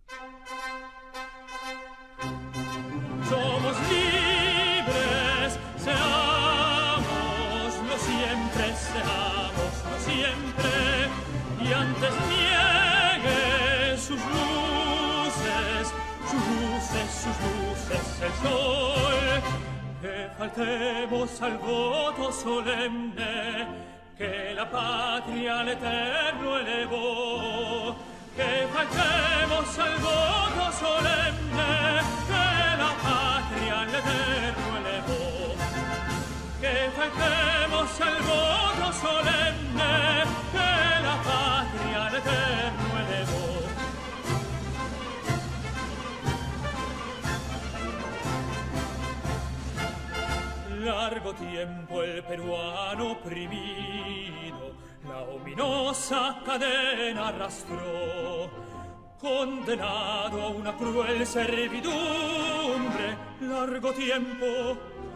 Somos libres, seámoslo siempre, seámoslo siempre, y antes niegue sus luces, el sol, que faltemos al voto solemne, que la patria al eterno elevó, que faltemos al voto solemne, que la patria al eterno elevó, que faltemos al voto solemne, que la patria al eterno elevó. Largo tiempo el peruano oprimido la ominosa cadena arrastró, condenado a una cruel servidumbre. Largo tiempo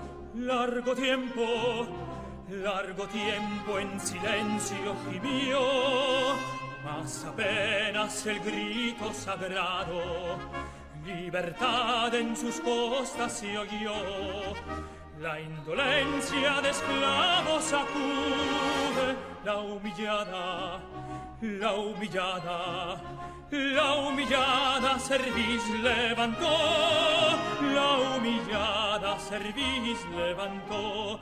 en silencio gimió, mas apenas el grito sagrado, libertad en sus costas se oyó. La indolencia de esclavos sacude, la humillada cerviz levantó, la humillada cerviz levantó,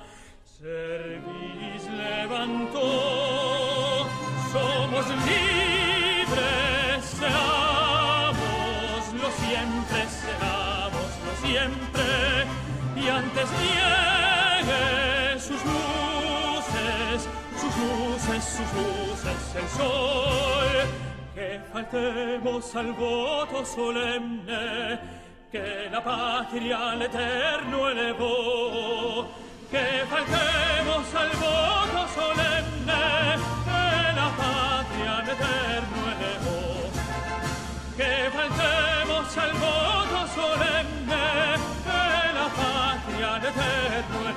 somos libres, seámoslo siempre, y antes niegue sus luces el sol, que faltemos al voto solemne, que la patria al eterno elevó, que faltemos al voto solemne, que la patria al eterno elevó, que faltemos al voto solemne, que la patria al eterno elevó.